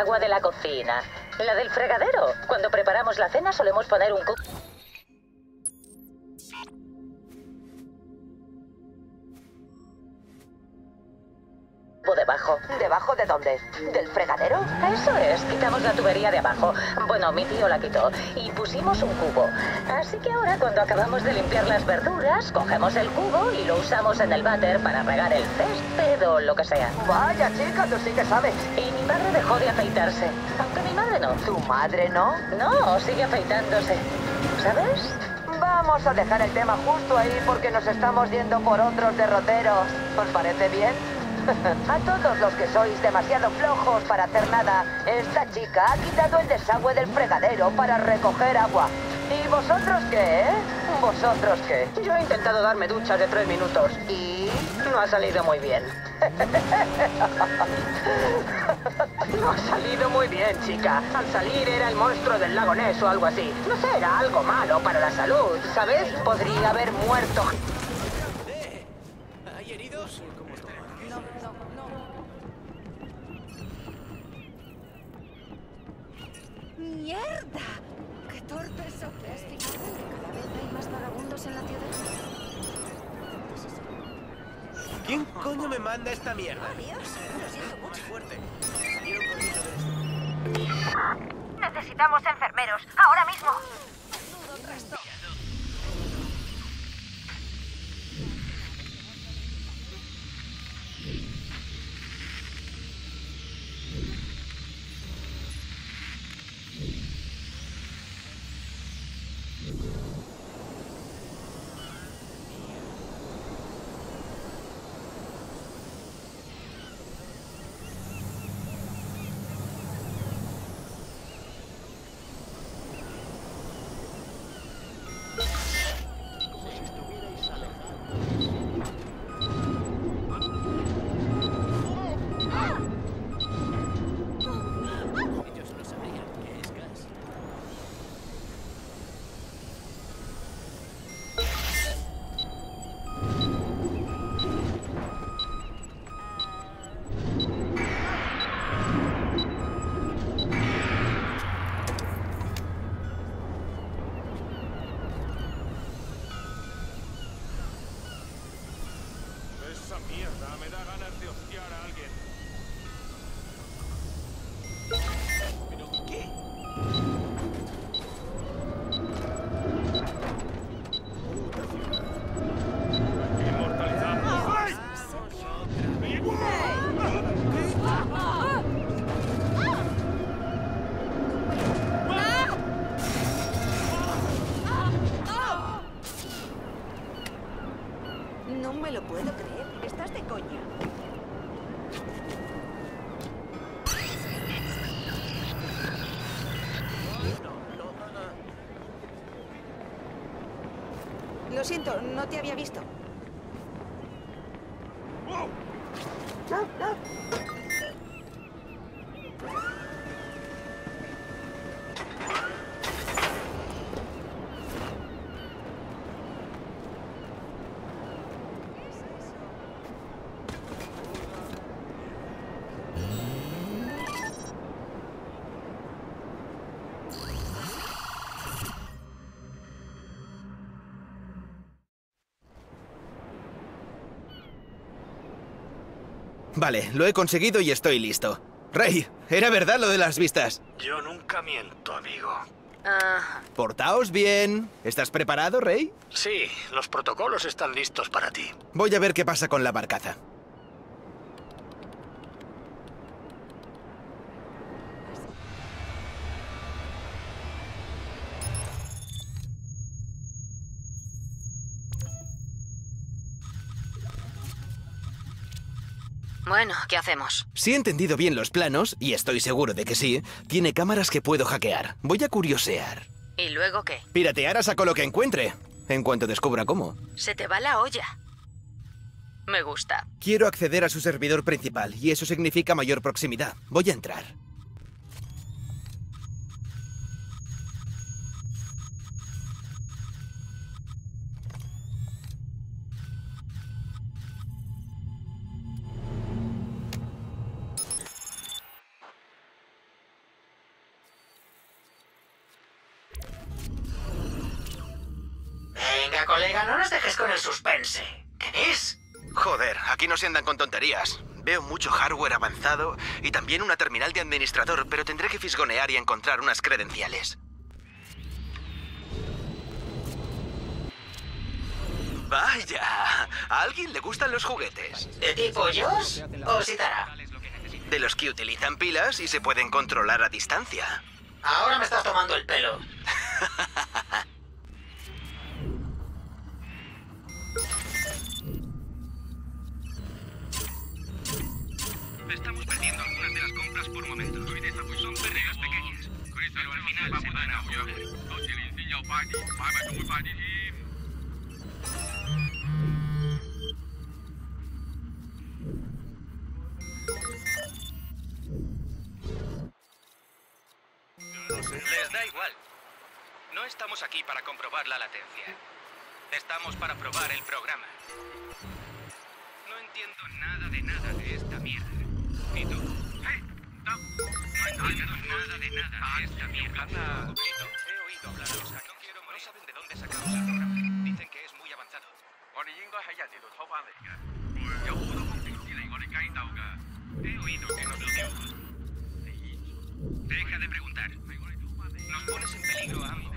agua de la cocina. La del fregadero. Cuando preparamos la cena solemos poner un cubo debajo. ¿Debajo de dónde? ¿Del fregadero? Eso es, quitamos la tubería de abajo. Bueno, mi tío la quitó y pusimos un cubo. Así que ahora cuando acabamos de limpiar las verduras, cogemos el cubo y lo usamos en el váter para regar el césped o lo que sea. Vaya, chica, tú sí que sabes. Y mi padre dejó de afeitarse, aunque mi madre no. ¿Tu madre no? No, sigue afeitándose. ¿Sabes? Vamos a dejar el tema justo ahí porque nos estamos yendo por otros derroteros. ¿Os parece bien? A todos los que sois demasiado flojos para hacer nada, esta chica ha quitado el desagüe del fregadero para recoger agua. ¿Y vosotros qué, ¿Vosotros qué? Yo he intentado darme duchas de 3 minutos y no ha salido muy bien. No ha salido muy bien, chica. Al salir era el monstruo del lago Ness o algo así. No sé, era algo malo para la salud, ¿sabes? Podría haber muerto. ¿Hay heridos? ¡Mierda! ¡Qué torpe soy! ¿Te has fijado en que cada vez hay más vagabundos en la ciudad? ¿Quién coño me manda esta mierda? ¡Oh, Dios! Lo siento Muy mucho. fuerte. Salieron corriendo de... Necesitamos enfermeros, ahora mismo. Ellos no sabrían qué es gas. Esa mierda me da ganas de hostiar a alguien. ¿Pero qué? Inmortalizamos. ¡Ay! No me lo puedo creer. ¿Estás de coña? Lo siento, no te había visto. Vale, lo he conseguido y estoy listo. Rey, ¿era verdad lo de las vistas? Yo nunca miento, amigo. Portaos bien. ¿Estás preparado, Rey? Sí, los protocolos están listos para ti. Voy a ver qué pasa con la barcaza. Bueno, ¿qué hacemos? Si he entendido bien los planos, y estoy seguro de que sí, tiene cámaras que puedo hackear. Voy a curiosear. ¿Y luego qué? Piratear a saco lo que encuentre, en cuanto descubra cómo. Se te va la olla. Me gusta. Quiero acceder a su servidor principal, y eso significa mayor proximidad. Voy a entrar. Venga, colega, no nos dejes con el suspense. ¿Qué es? Joder, aquí no se andan con tonterías. Veo mucho hardware avanzado y también una terminal de administrador, pero tendré que fisgonear y encontrar unas credenciales. Vaya, ¿a alguien le gustan los juguetes? ¿De tipo Joss o Sitara? De los que utilizan pilas y se pueden controlar a distancia. Ahora me estás tomando el pelo. Estamos perdiendo algunas de las compras por momentos. Son pérdidas pequeñas, pero al final se van a acumular. Les da igual. No estamos aquí para comprobar la latencia. Estamos para probar el programa. No entiendo nada de esta mierda. ¿Y tú? No entiendo nada de esta mierda. He oído hablar de los hackers. No quiero morir. No saben de dónde sacamos el programa. Dicen que es muy avanzado. He oído que nos lo dio. Deja de preguntar. Nos pones en peligro a ambos.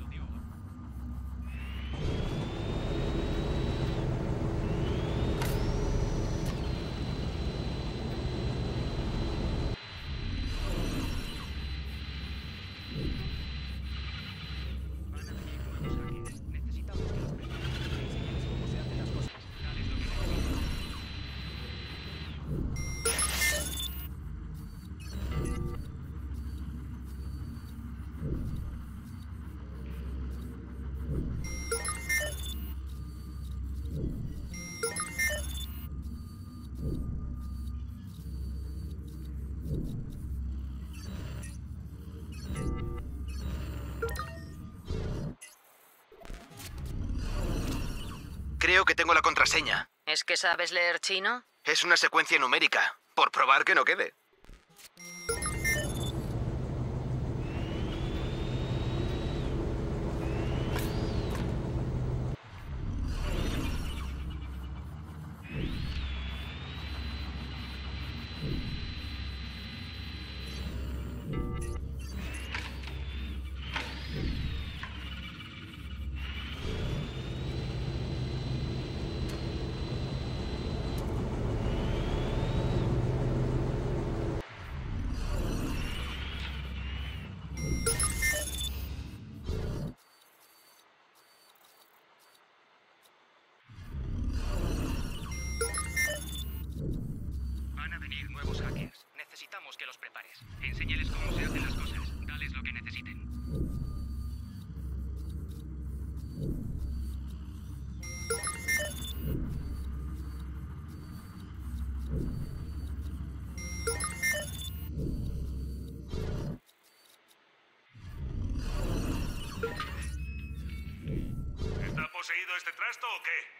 Creo que tengo la contraseña. ¿Es que sabes leer chino? Es una secuencia numérica, por probar que no quede. Van a venir nuevos hackers. Necesitamos que los prepares. Enséñales cómo se hacen las cosas. Dales lo que necesiten. ¿Está poseído este trasto o qué?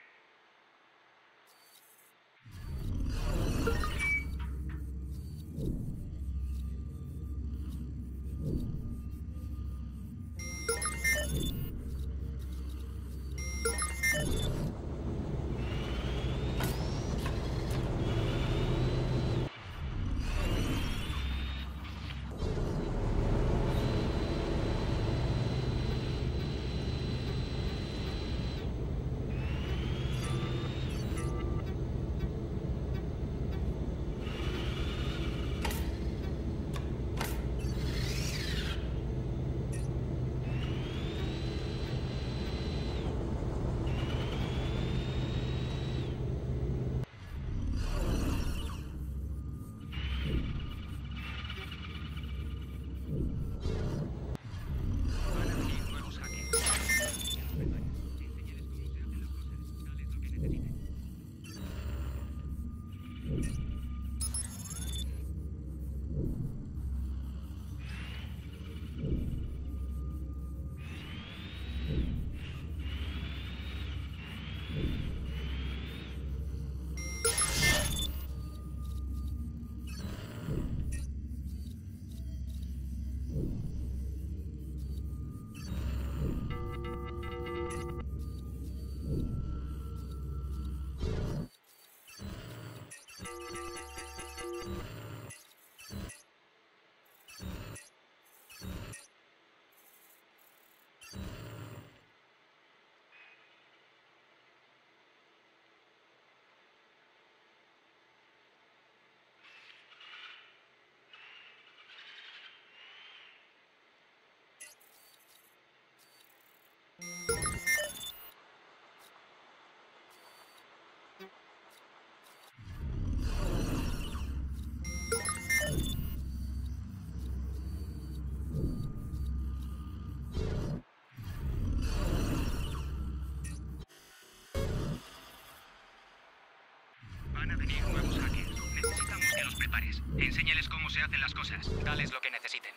Van a venir nuevos hackers. Necesitamos que los prepares. Enséñales cómo se hacen las cosas. Dales lo que necesiten.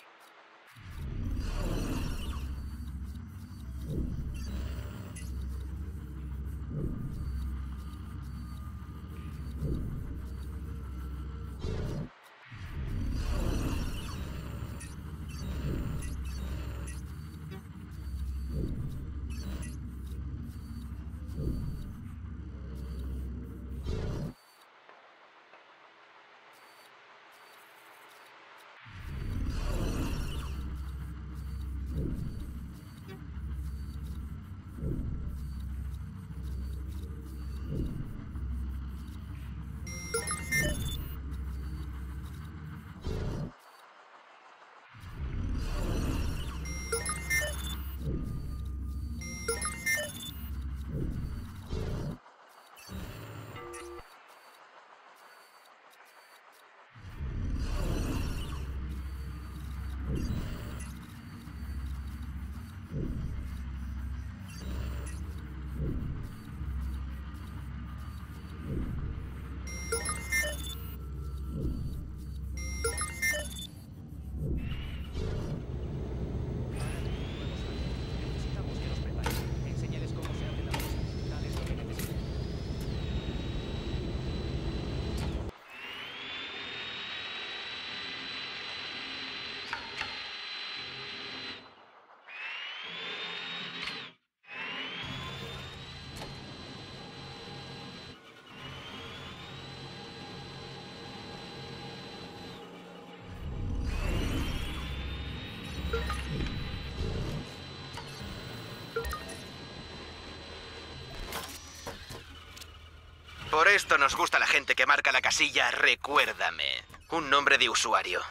Por esto nos gusta la gente que marca la casilla Recuérdame. Un nombre de usuario.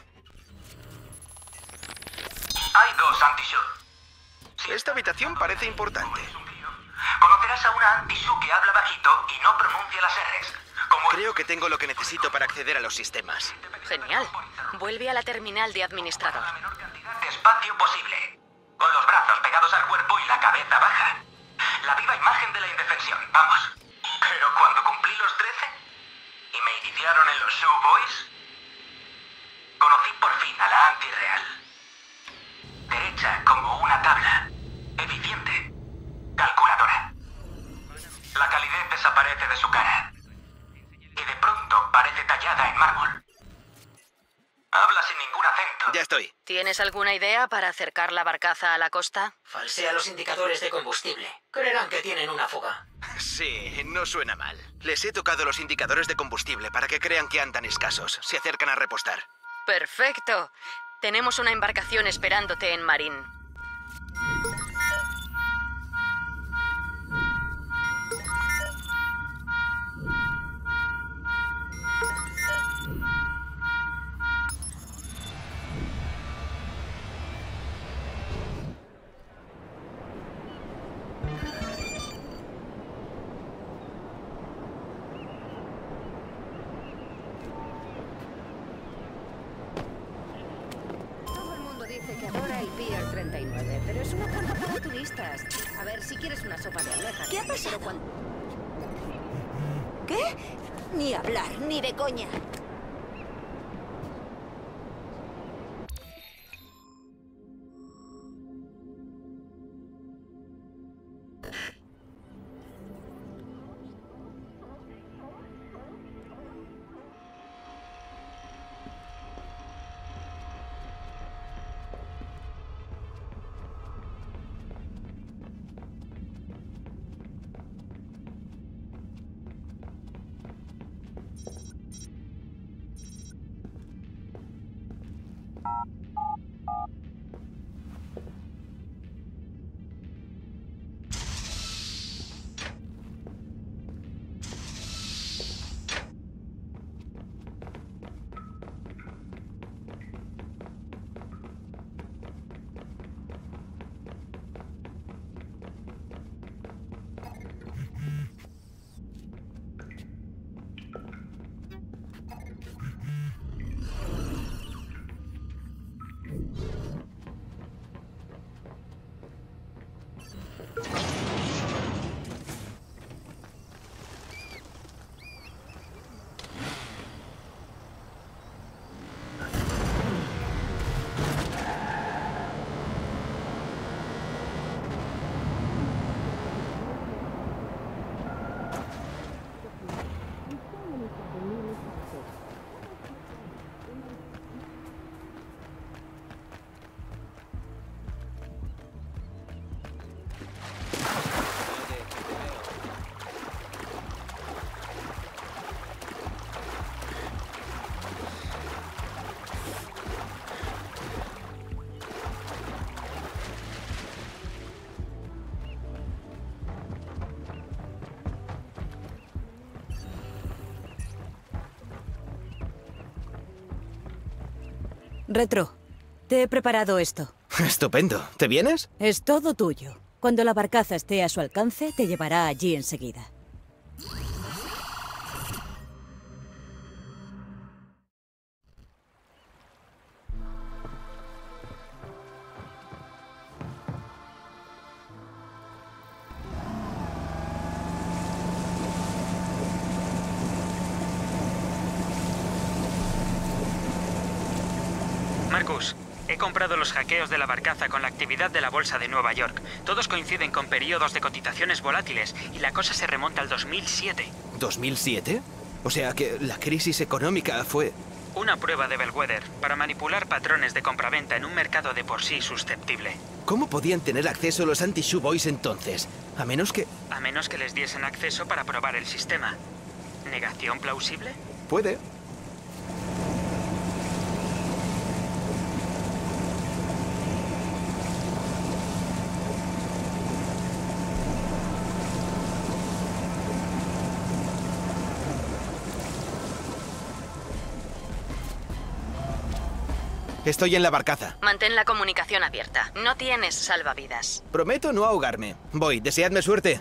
Hay dos anti-Shu. Esta habitación parece importante. Conocerás a una anti-Shu que habla bajito y no pronuncia las R's. Como Creo que tengo lo que necesito para acceder a los sistemas. Genial. Vuelve a la terminal de administrador. la menor cantidad de espacio posible. Con los brazos pegados al cuerpo y la cabeza baja. La viva imagen de la indefensión, vamos. Pero cuando cumplí los 13 y me iniciaron en los Shu Boys, conocí por fin a la anti-real. Derecha como una tabla. Eficiente. Calculadora. La calidez desaparece de su cara. Y de pronto parece tallada en mármol. Habla sin ningún acento. Ya estoy. ¿Tienes alguna idea para acercar la barcaza a la costa? Falsea los indicadores de combustible. Creerán que tienen una fuga. Sí, no suena mal. Les he tocado los indicadores de combustible para que crean que andan escasos. Se acercan a repostar. ¡Perfecto! Tenemos una embarcación esperándote en Marín. Todo el mundo dice que adora el Pier 39, pero es una puerta para turistas. A ver, si quieres una sopa de almejas. ¿Qué ha pasado? ¿Qué? Ni hablar, ni de coña. Retro, te he preparado esto. Estupendo. ¿Te vienes? Es todo tuyo. Cuando la barcaza esté a su alcance, te llevará allí enseguida. Marcus, he comprado los hackeos de la barcaza con la actividad de la bolsa de Nueva York. Todos coinciden con periodos de cotizaciones volátiles y la cosa se remonta al 2007. ¿2007? O sea que la crisis económica fue... Una prueba de Bellwether para manipular patrones de compraventa en un mercado de por sí susceptible. ¿Cómo podían tener acceso los anti-Shoe Boys entonces? A menos que les diesen acceso para probar el sistema. ¿Negación plausible? Puede. Estoy en la barcaza. Mantén la comunicación abierta. No tienes salvavidas. Prometo no ahogarme. Voy, deseadme suerte.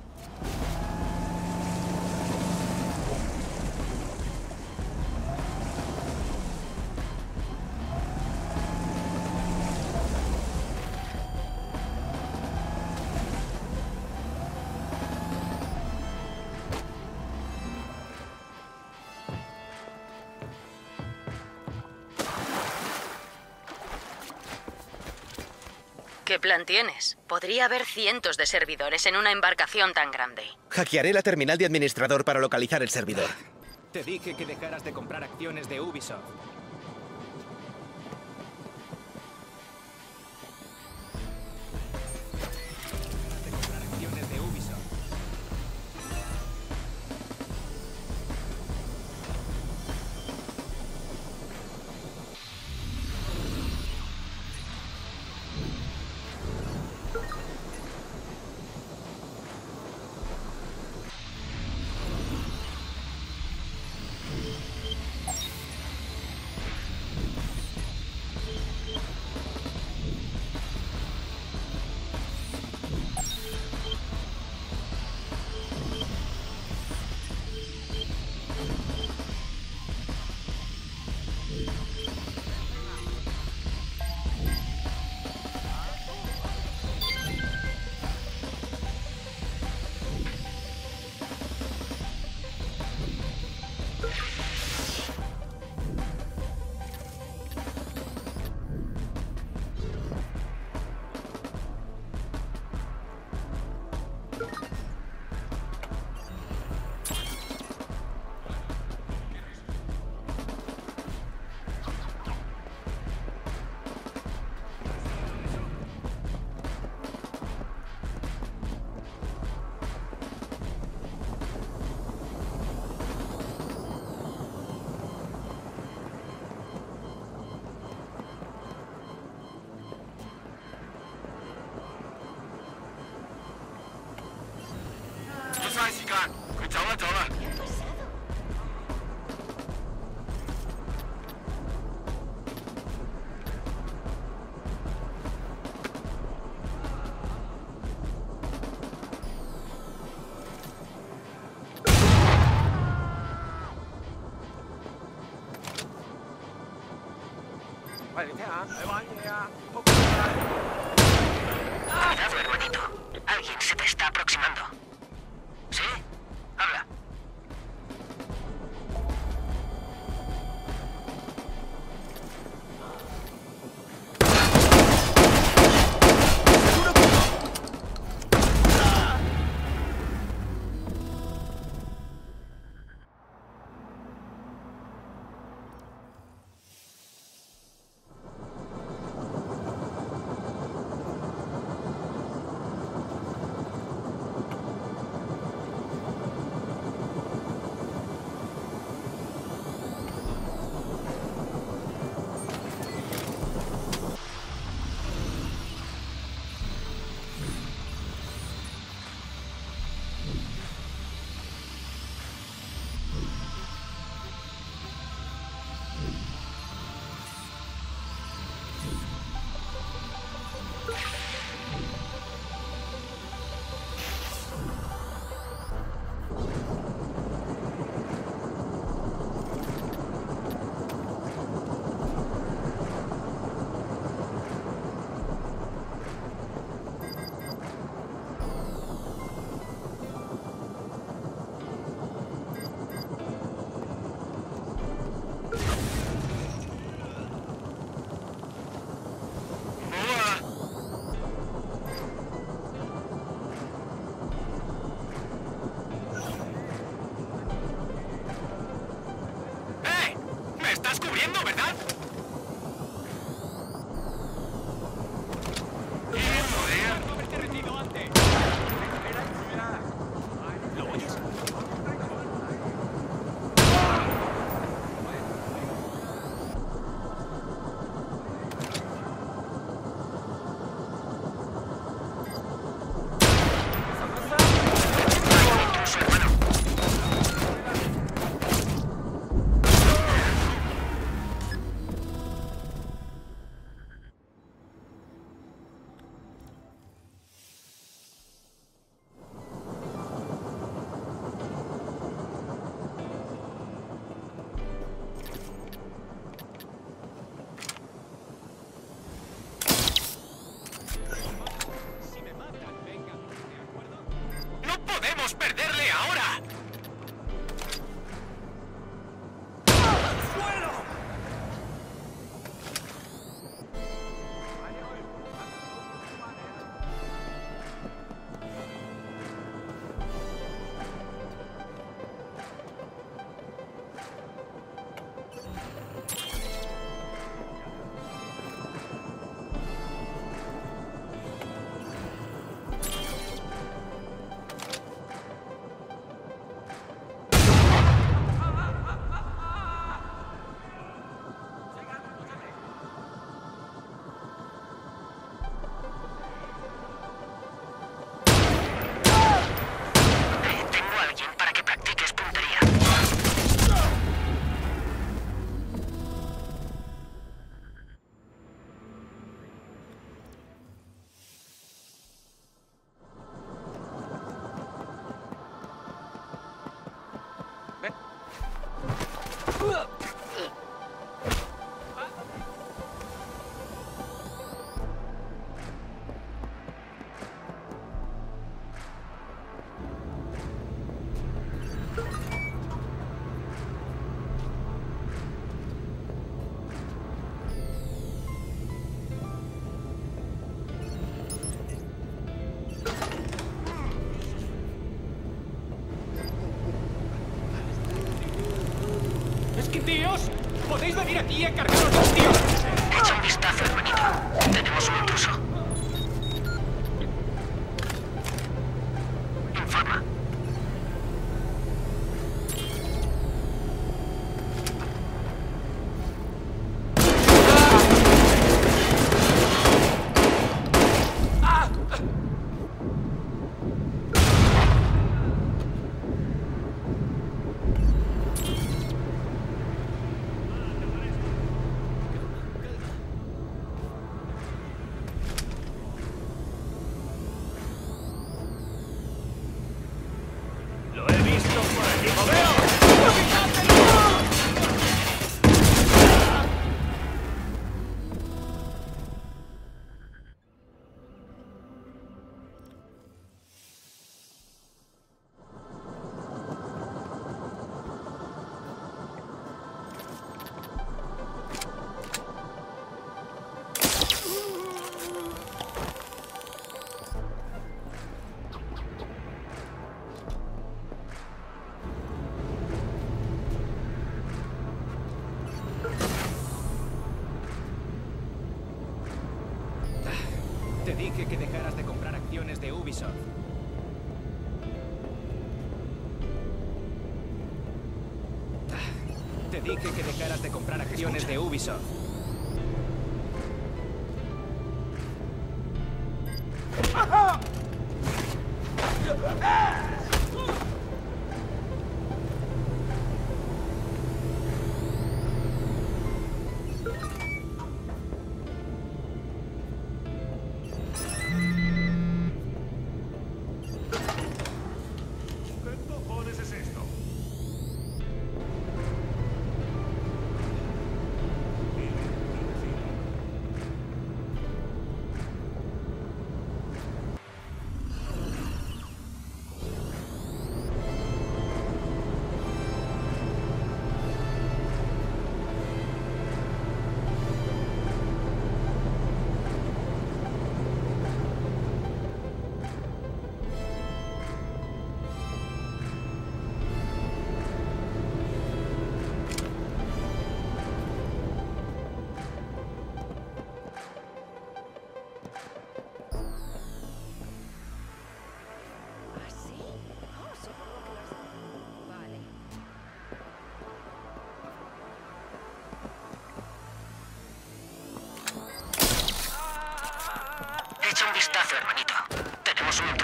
¿Qué plan tienes? Podría haber cientos de servidores en una embarcación tan grande. Hackearé la terminal de administrador para localizar el servidor. Te dije que dejaras de comprar acciones de Ubisoft. Cuidado, hermanito. Alguien se te está aproximando. ¿Sí? Habla. viendo, ¿verdad? ¡No haberte rendido antes! ¿Lo oyes? ¡No podemos perderle ahora! Tengo a alguien para que practiques puntería. ¡Es que, tíos! ¡Podéis venir aquí a cargaros los tíos! Echa un vistazo, hermanito. Tenemos un intruso. Informa. Lo he visto por allí. ¡Lo veo! Te dije que dejaras de comprar acciones de Ubisoft. Te dije que dejaras de comprar acciones de Ubisoft. ¿Qué cojones es esto?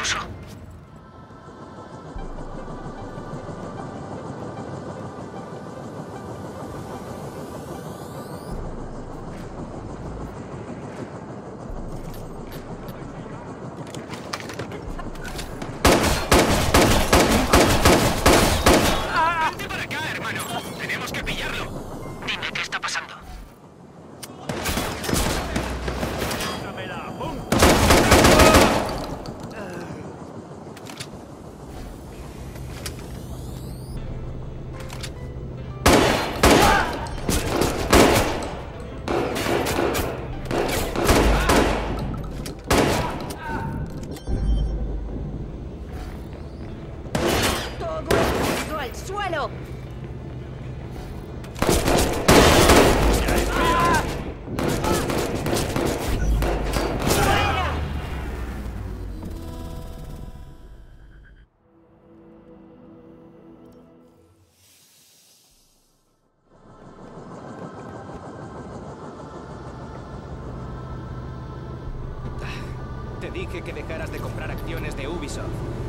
intruso? ¡Vente para acá, hermano! ¡Tenemos que pillarlo! Dime qué está pasando. ¡Dámela! ¡Pum! ¡Todo el mundo al suelo! Te dije que dejaras de comprar acciones de Ubisoft.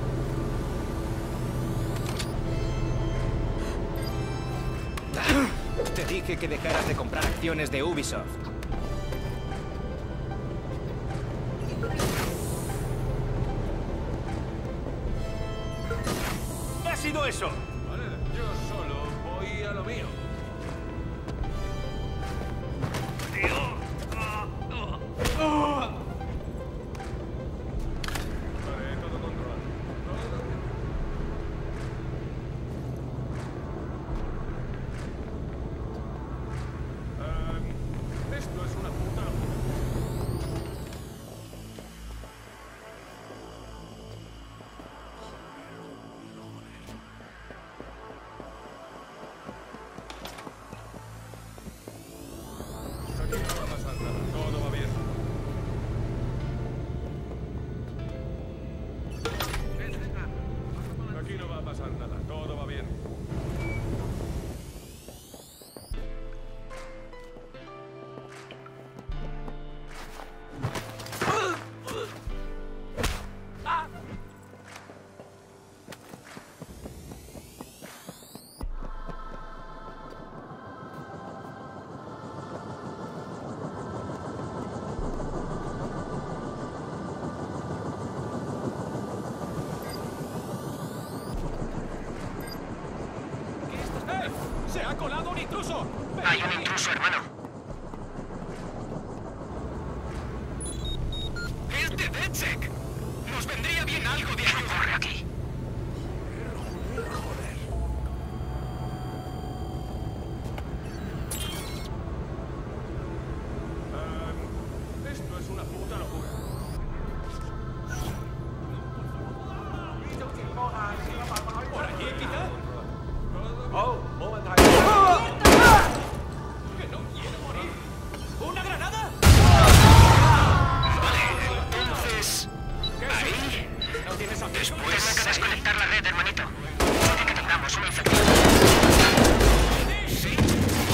Te dije que dejaras de comprar acciones de Ubisoft. ¿Qué ha sido eso? Vale, yo solo voy a lo mío. Vale, todo controlado. Todo bien. Esto es una puta locura. Aquí no va a pasar nada, todo va bien. Aquí no va a pasar nada, todo va bien. ¡Eh! ¡Se ha colado un intruso! Hay un intruso, hermano. ¡Es de DedSec! ¡Nos vendría bien algo de ¿Qué ayuda! ocurre aquí? Esto es una puta locura. ¿Por allí, quizá? Oh, moment. ¡Que no quiero morir! ¿Una granada? Entonces... ¿ahí? ¿No tienes amigos? Tengo que desconectar la red, hermanito. Puede que tengamos una infección. ¿Sí?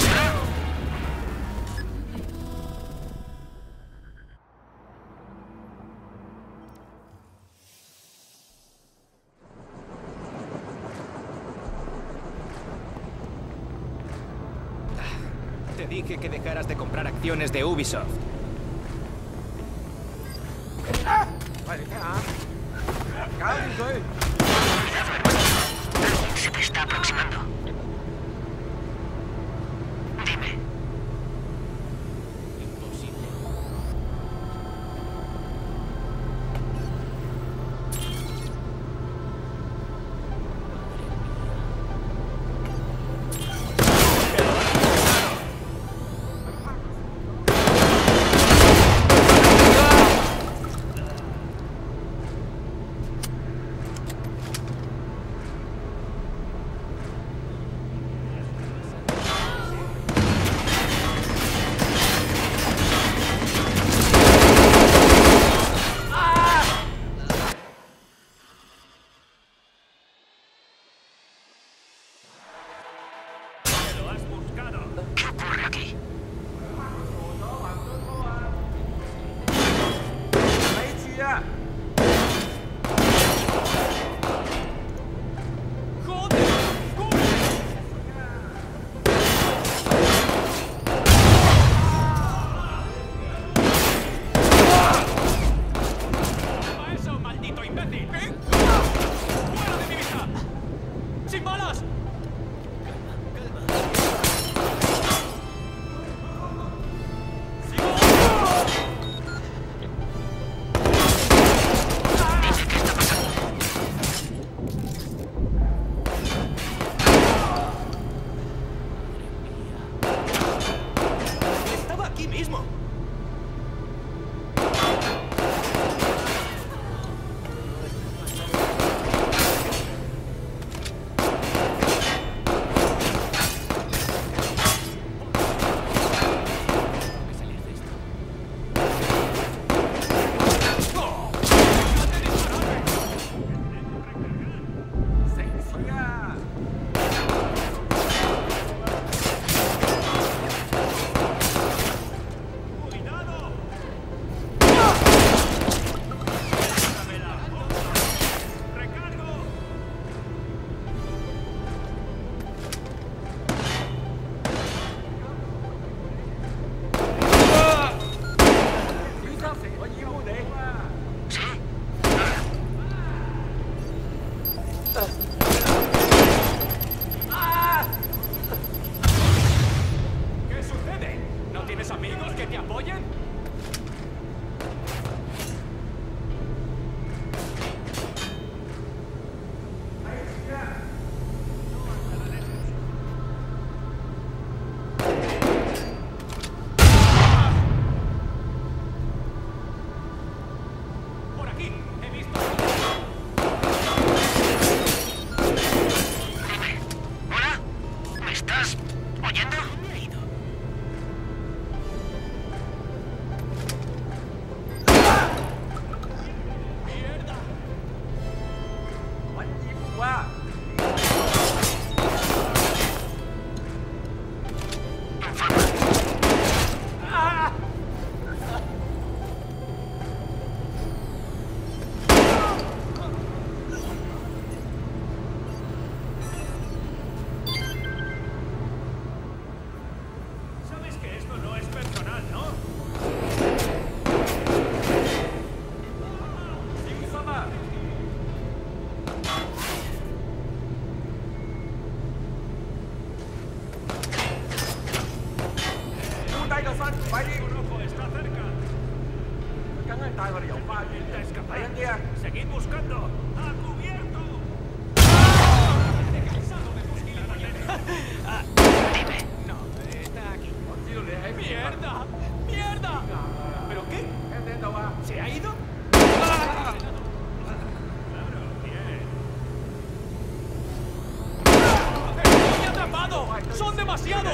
Te dije que dejaras de comprar acciones de Ubisoft. Cuidado, hermano. Alguien se te está aproximando. Dime. ¿Qué ocurre aquí? mismo. ¿Qué sucede? ¿No tienes amigos que te apoyen? Por aquí, he visto... ¿Hola? ¿Me estás oyendo? Sabes que esto no es personal, ¿no? Rojo está cerca. Intenta escapar. Seguid buscando. ¡A cubierto! No, está aquí. ¡Mierda! ¡Mierda! ¿Pero qué? ¿Se ha ido? ¡Estoy atrapado! ¡Son demasiados!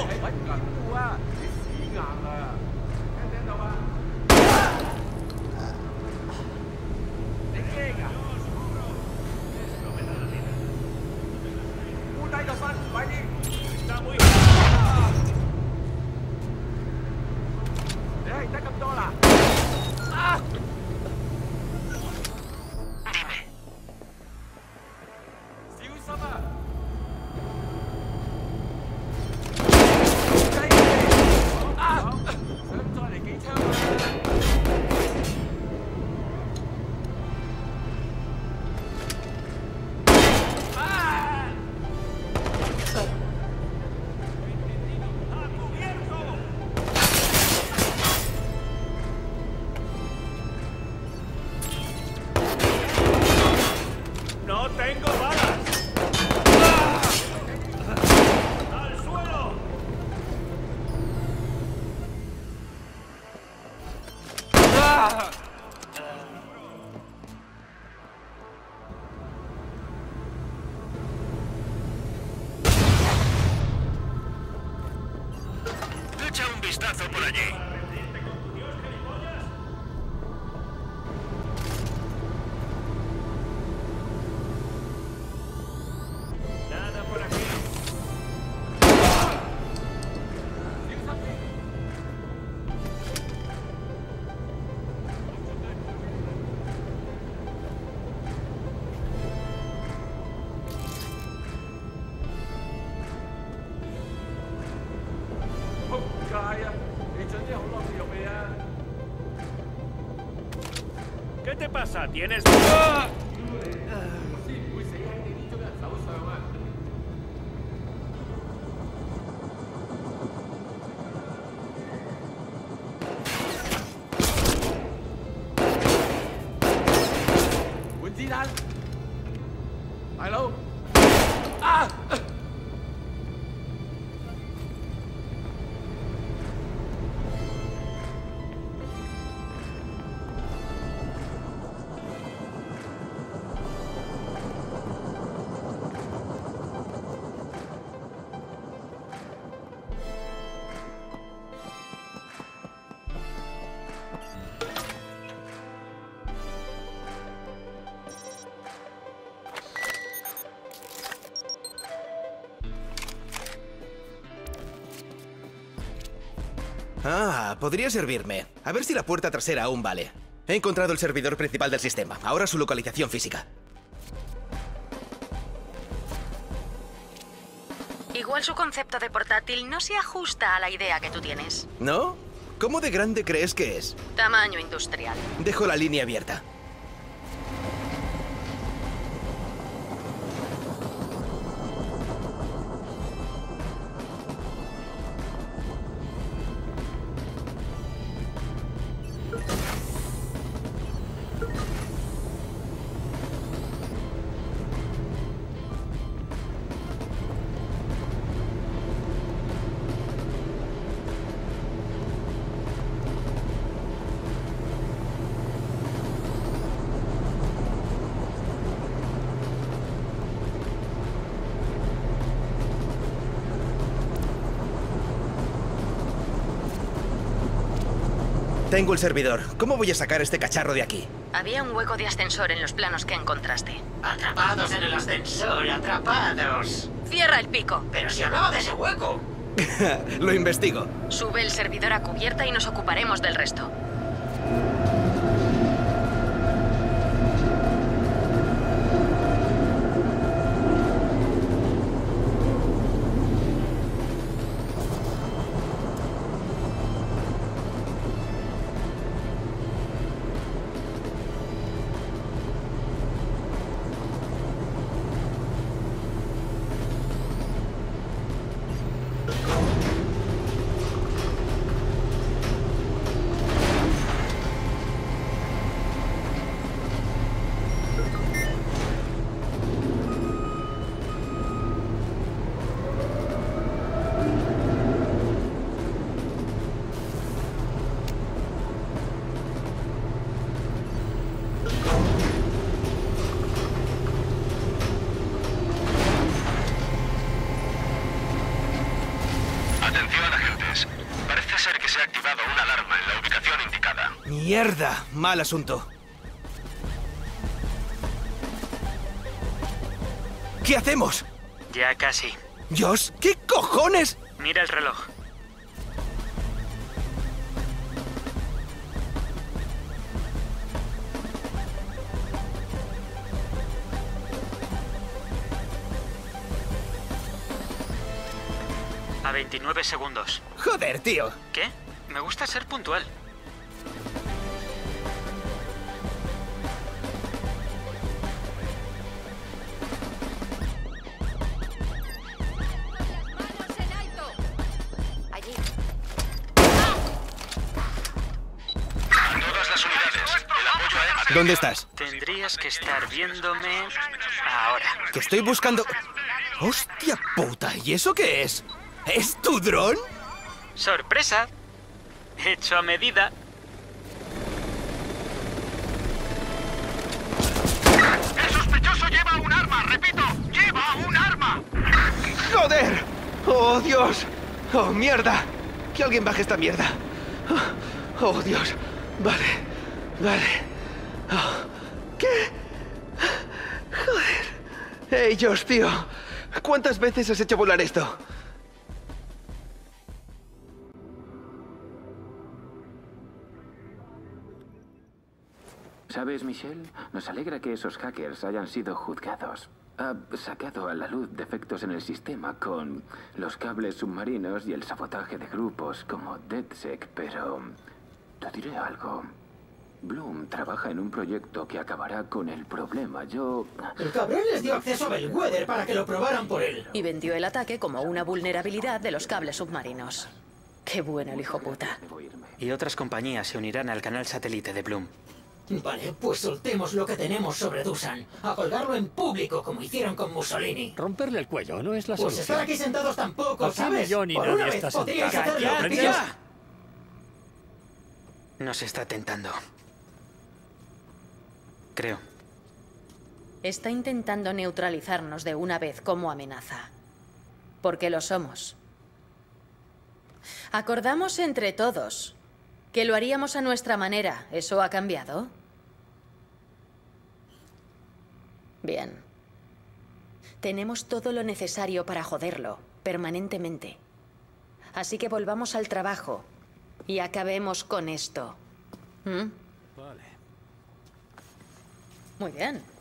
Está muy... ¡No tengo balas! ¡Al suelo! Echa un vistazo por allí. Nada por aquí. ¿Qué te pasa? ¿Tienes...? Ah, podría servirme. A ver si la puerta trasera aún vale. He encontrado el servidor principal del sistema. Ahora su localización física. Igual su concepto de portátil no se ajusta a la idea que tú tienes. ¿No? ¿Cómo de grande crees que es? Tamaño industrial. Dejo la línea abierta. Tengo el servidor. ¿Cómo voy a sacar este cacharro de aquí? Había un hueco de ascensor en los planos que encontraste. Atrapados en el ascensor, atrapados. ¡Cierra el pico! Pero si hablaba de ese hueco. Lo investigo. Sube el servidor a cubierta y nos ocuparemos del resto. ¡Mierda! Mal asunto. ¿Qué hacemos? Ya casi. ¿Josh? ¿Qué cojones? Mira el reloj. A 29 segundos. Joder, tío. ¿Qué? Me gusta ser puntual. ¿Dónde estás? Tendrías que estar viéndome ahora. Que estoy buscando... ¡Hostia puta! ¿Y eso qué es? ¿Es tu dron? ¡Sorpresa! Hecho a medida. ¡El sospechoso lleva un arma! ¡Repito! ¡Lleva un arma! ¡Joder! ¡Oh, Dios! ¡Oh, mierda! Que alguien baje esta mierda. ¡Oh, Dios! Vale. Oh, ¿qué? Joder. Hey, Josh, tío. ¿Cuántas veces has hecho volar esto? ¿Sabes, Michelle? Nos alegra que esos hackers hayan sido juzgados. Ha sacado a la luz defectos en el sistema con los cables submarinos y el sabotaje de grupos como DedSec, pero te diré algo. Bloom trabaja en un proyecto que acabará con el problema. El cabrón les dio acceso a Bellwether para que lo probaran por él. Y vendió el ataque como una vulnerabilidad de los cables submarinos. Qué bueno el hijo puta. Y otras compañías se unirán al canal satélite de Bloom. Vale, pues soltemos lo que tenemos sobre Dusan. A colgarlo en público, como hicieron con Mussolini. Romperle el cuello no es la Pues solución. estar aquí sentados tampoco, Aquí ¿sabes? ni yo ni Por nadie una está vez podríais sentado. hacerlo, ¿Comprendes? tíos. Nos está tentando. Creo. Está intentando neutralizarnos de una vez como amenaza. Porque lo somos. Acordamos entre todos que lo haríamos a nuestra manera. ¿Eso ha cambiado? Bien. Tenemos todo lo necesario para joderlo, permanentemente. Así que volvamos al trabajo y acabemos con esto. ¿Mm? Vale. Muy bien.